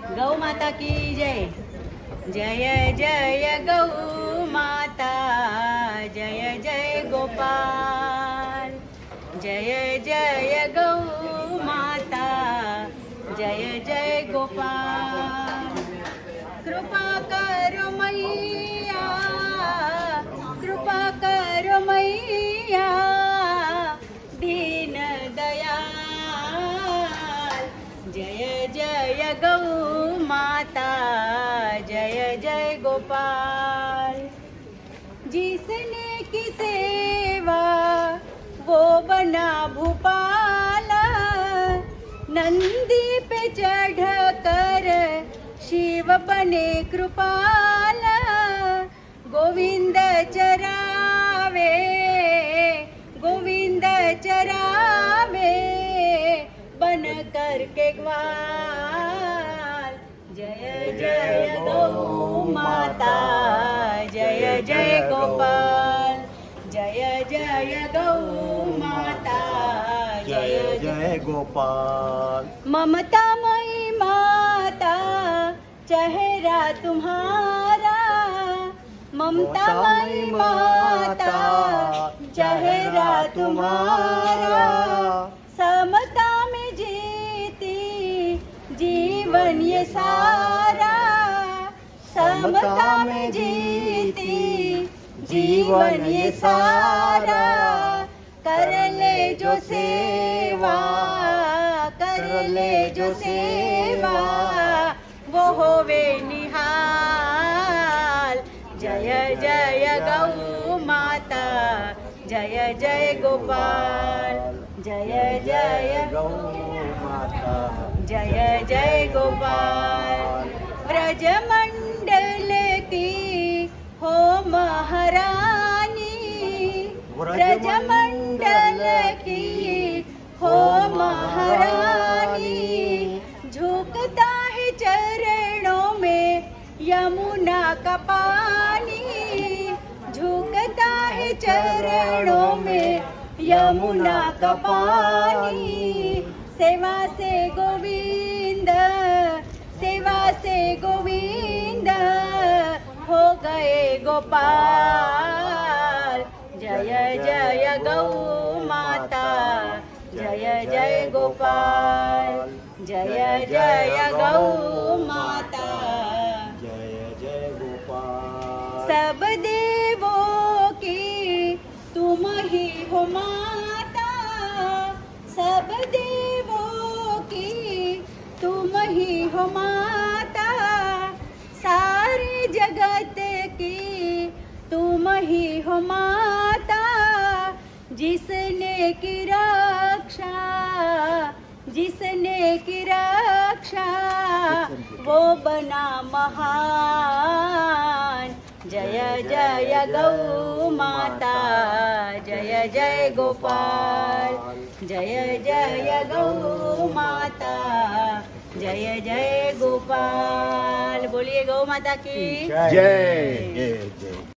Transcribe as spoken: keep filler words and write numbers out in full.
गौ माता की जय। जय जय गौ माता, जय जय गोपाल। जय जय गौ माता, जय जय गोपाल। कृपा करो मैया, कृपा करो मैया, दीन दयाल। जय जय गौ माता, जय जय गोपाल। जिसने की सेवा वो बना भूपाल, नंदी पे चढ़ कर शिव बने कृपाल। गोविंद चरावे, गोविंद चरावे, बन कर के ग्वाल। जय जय गौ माता, जय जय गोपाल। जय जय गौ माता, जय जय गोपाल। ममतामयी माता, चेहरा तुम्हारा। ममतामयी माता, चेहरा तुम्हारा। समता में जीती जीवन ये सारा। समता में जीती जीवन ये सारा। कर ले जो सेवा, कर ले जो सेवा, वो होवे निहाल। जय जय गौ माता, जय जय गोपाल। जय जय गौ माता, जय जय गोपाल। ब्रजमंडल की हो महारानी, ब्रजमंडल की हो महारानी। झुकता है चरणों में यमुना का पानी। झुकता है चरणों में यमुना का पानी। सेवा से गोविंद, सेवा से गोविंद हो गए गोपाल। जय जय गौ माता, जय जय गोपाल। जय जय गौ माता, जय जय गोपाल। सब देवों की तुम ही हो माता। सब देवों की तुम ही हो माता। सारे जगत की तुम ही हो माता। जिसने की रक्षा, जिसने की रक्षा, वो बना महान। जय जय गौ माता, जय जय गोपाल। जय जय गौ माता, जय जय गोपाल। बोलिए गौ माता की जय जय जय।